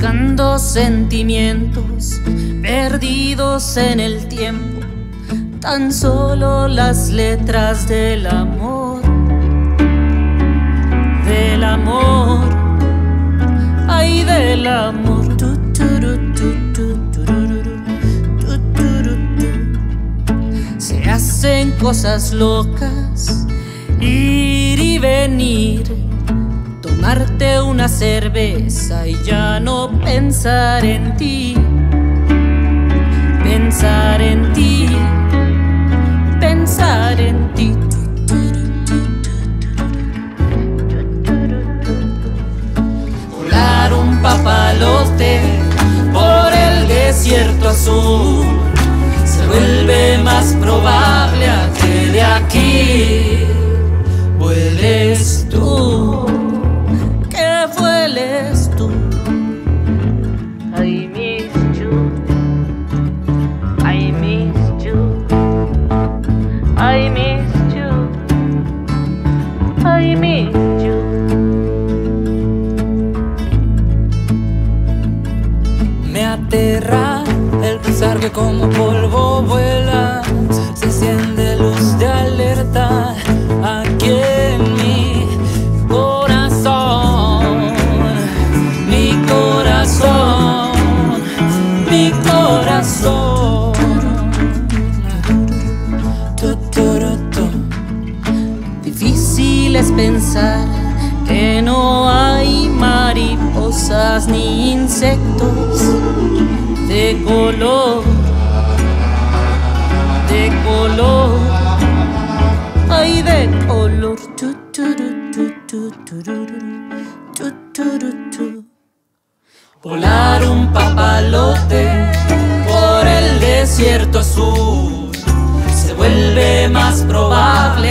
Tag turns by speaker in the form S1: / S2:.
S1: buscando sentimientos perdidos en el tiempo, tan solo las letras del amor, ay del amor. Se hacen cosas locas, ir y venir, tomarte una cerveza y ya no pensar en ti, pensar en ti, pensar en ti. Volar un papalote por el desierto azul se vuelve más probable a que de aquí vueles tú, que vueles tú. I miss you, I miss you, I miss you, I miss you.
S2: Me aterra el pensar que como polvo vuelas, se enciende luz de alerta aquí en mi corazón, mi corazón, mi corazón.
S1: Difícil es pensar que no hay mariposas ni insectos de color, ay de color. Volar un papalote por el desierto azul se vuelve más probable